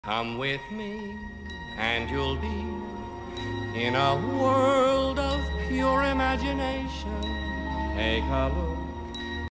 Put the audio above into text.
Come with me and you'll be in a world of pure imagination. Take a look